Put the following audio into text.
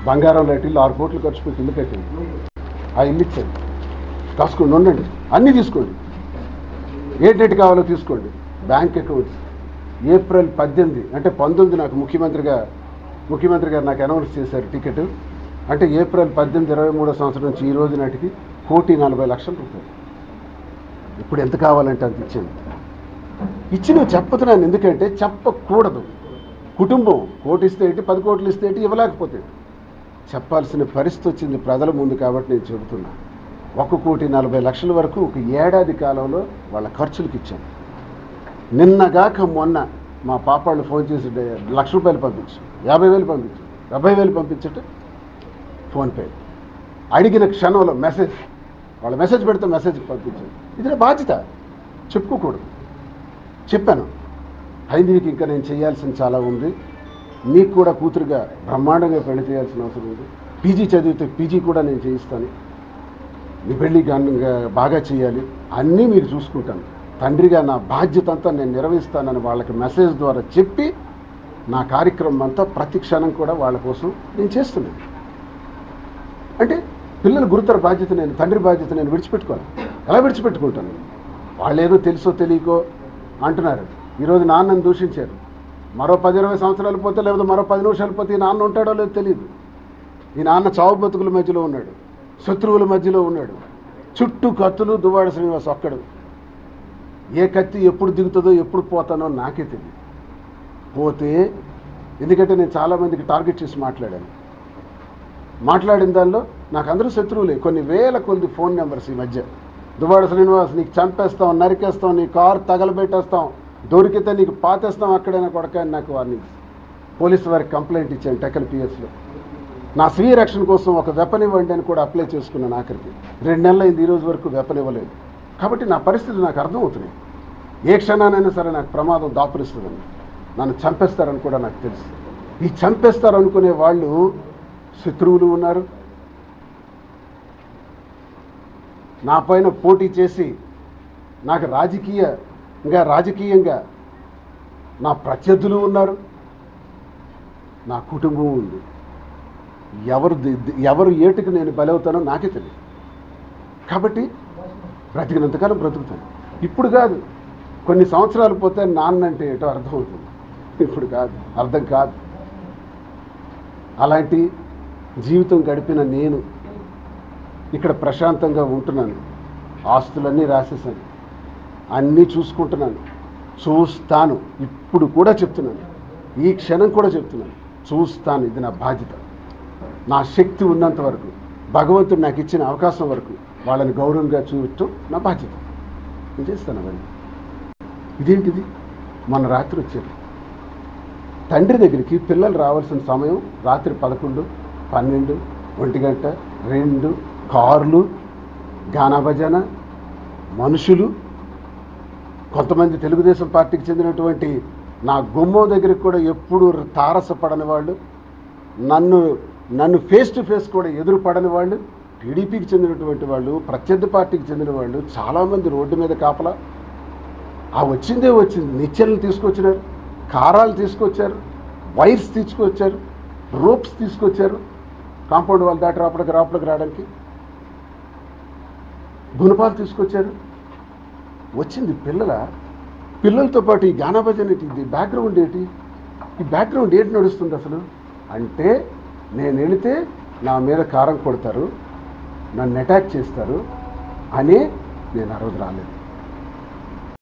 బంగారం లాంటి 6 కోట్లు ఖర్చు పెట్టి ఇల్లు కట్టింది. ఆ ఇల్లు ఇచ్చాను, కాసుకోండి, ఉండండి, అన్నీ తీసుకోండి, ఏంటంటే కావాలో తీసుకోండి. బ్యాంక్ అకౌంట్స్ ఏప్రిల్ 18 అంటే 19 నాకు ముఖ్యమంత్రి గారు నాకు అనౌన్స్ చేశారు టికెట్. అంటే ఏప్రిల్ 18, 23వ సంవత్సరం నుంచి ఈ రోజు నాటికి 1,40,00,000 రూపాయలు. ఇప్పుడు ఎంత కావాలంటే అంత ఇచ్చాను. ఇచ్చి నువ్వు చెప్పుతున్నాను, ఎందుకంటే చెప్పకూడదు. కుటుంబం 1 కోటి ఇస్తే ఏంటి, 10 కోట్లు ఇస్తే ఏంటి, ఇవ్వలేకపోతే చెప్పాల్సిన పరిస్థితి వచ్చింది ప్రజల ముందు. కాబట్టి నేను చెబుతున్నా, 1,40,00,000 వరకు ఒక ఏడాది కాలంలో వాళ్ళ ఖర్చులకు ఇచ్చాను. నిన్నగాక మొన్న మా పాపాళ్ళు ఫోన్ చేసి ₹1,00,000 పంపించు, 50,000 పంపించు, 70,000 పంపించట్టు ఫోన్పే. అడిగిన క్షణంలో మెసేజ్, వాళ్ళ మెసేజ్ పెడితే మెసేజ్ పంపించాను. ఇది నా బాధ్యత, చెప్పుకోకూడదు. చెప్పాను, హైందవికి ఇంకా నేను చేయాల్సిన చాలా ఉంది, నీకు కూడా కూతురుగా బ్రహ్మాండంగా పెళ్లి చేయాల్సిన అవసరం ఉంది, పీజీ చదివితే పీజీ కూడా నేను చేయిస్తాను, నీ పెళ్ళి బాగా చేయాలి, అన్నీ మీరు చూసుకుంటాను, తండ్రిగా నా బాధ్యత అంతా నేను నిర్వహిస్తానని వాళ్ళకి మెసేజ్ ద్వారా చెప్పి నా కార్యక్రమం అంతా ప్రతి క్షణం కూడా వాళ్ళ కోసం నేను చేస్తున్నాను. అంటే పిల్లల గురుతర బాధ్యత, నేను తండ్రి బాధ్యత నేను విడిచిపెట్టుకోను. ఎలా విడిచిపెట్టుకుంటాను? వాళ్ళు ఏదో తెలుసో తెలియకో అంటున్నారు. ఈరోజు నాన్నను దూషించారు. మరో 10-20 సంవత్సరాలు పోతే, లేకపోతే మరో 10 నిమిషాలు పోతే ఈ నాన్న ఉంటాడో లేదో తెలియదు. ఈ నాన్న చావు బతుకుల మధ్యలో ఉన్నాడు, శత్రువుల మధ్యలో ఉన్నాడు, చుట్టూ కత్తులు. దువ్వాడ శ్రీనివాస్ ఒక్కడు. ఏ కత్తి ఎప్పుడు దిగుతుందో ఎప్పుడు పోతానో నాకే తెలియదు. పోతే ఎందుకంటే నేను చాలామందికి టార్గెట్ చేసి మాట్లాడిన దానిలో నాకు అందరూ శత్రువులే. కొన్ని వేల కొద్ది ఫోన్ నెంబర్స్ ఈ మధ్య. దువ్వాడ శ్రీనివాస్ నీకు చంపేస్తాం, నరికేస్తాం, నీ కారు తగలబెట్టేస్తాం, దొరికితే నీకు పాతేస్తాం అక్కడైనా కొడక అని నాకు వార్నింగ్స్. పోలీసు వారికి కంప్లైంట్ ఇచ్చాను టెకల్ పిఎస్లో. నా స్వీయ రక్షణ కోసం ఒక వెపన్ ఇవ్వండి అని కూడా అప్లై చేసుకున్నాను. ఆఖరికి 2 నెలలు అయింది, ఈ రోజు వరకు వెపన్ ఇవ్వలేదు. కాబట్టి నా పరిస్థితి నాకు అర్థమవుతున్నాయి. ఏ క్షణానైనా సరే నాకు ప్రమాదం దాపురిస్తుందని, నన్ను చంపేస్తారని కూడా నాకు తెలుసు. ఈ చంపేస్తారనుకునే వాళ్ళు శత్రువులు ఉన్నారు, నా పైన పోటీ చేసి నాకు రాజకీయంగా నా ప్రత్యర్థులు ఉన్నారు, నా కుటుంబం ఉంది. ఎవరు ఏటుకు నేను బలవుతానో నాకే తెలియదు. కాబట్టి బ్రతికినంతకాలం బ్రతుకుతాను. ఇప్పుడు కాదు, కొన్ని సంవత్సరాలు పోతే నాన్నంటే ఏటో అర్థమవుతుంది. ఇప్పుడు కాదు, అర్థం కాదు. అలాంటి జీవితం గడిపిన నేను ఇక్కడ ప్రశాంతంగా ఉంటున్నాను. ఆస్తులన్నీ రాసేసాను, అన్నీ చూసుకుంటున్నాను, చూస్తాను. ఇప్పుడు కూడా చెప్తున్నాను, ఈ క్షణం కూడా చెప్తున్నాను, చూస్తాను. ఇది నా బాధ్యత. నా శక్తి ఉన్నంత వరకు, భగవంతుడు నాకు ఇచ్చిన అవకాశం వరకు వాళ్ళని గౌరవంగా చూడటం నా బాధ్యత. నేను చేస్తాను అవన్నీ. ఇదేంటిది? మొన్న రాత్రి వచ్చారు తండ్రి దగ్గరికి. పిల్లలు రావాల్సిన సమయం రాత్రి 11, 12, 1 గంట, 2 కార్లు, గానా భజన, మనుషులు. కొంతమంది తెలుగుదేశం పార్టీకి చెందినటువంటి నా గుమ్మం దగ్గరికి కూడా ఎప్పుడు తారసపడని వాళ్ళు, నన్ను ఫేస్ టు ఫేస్ కూడా ఎదురుపడని వాళ్ళు, టీడీపీకి చెందినటువంటి వాళ్ళు, ప్రత్యర్థి పార్టీకి చెందిన వాళ్ళు చాలామంది రోడ్డు మీద కాపలా. ఆ వచ్చింది నిచ్చెనలు తీసుకొచ్చినారు, కారాలు తీసుకొచ్చారు, వైర్స్ తీసుకొచ్చారు, రోప్స్ తీసుకొచ్చారు, కాంపౌండ్ వాళ్ళు దాటి రాపడికి రావడానికి గుణపాలు తీసుకొచ్చారు. వచ్చింది పిల్లలతో పాటు ఈ గానా భజన ఏంటి, ఇది బ్యాక్గ్రౌండ్ ఏంటి, ఈ బ్యాక్గ్రౌండ్ ఏంటి నడుస్తుంది అసలు అంటే, నేను వెళితే నా మీద కారం కొడతారు, నన్ను అటాక్ చేస్తారు అని నేను ఆ రోజు రాలేదు.